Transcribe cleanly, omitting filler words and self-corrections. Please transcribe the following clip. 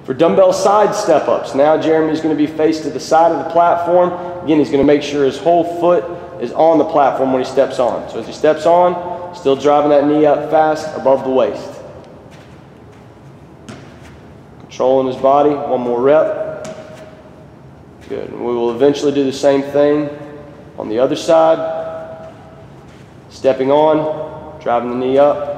For dumbbell side step-ups, now Jeremy's going to be faced to the side of the platform. Again, he's going to make sure his whole foot is on the platform when he steps on. So as he steps on, still driving that knee up fast above the waist. Controlling his body, one more rep. Good, and we will eventually do the same thing on the other side. Stepping on, driving the knee up.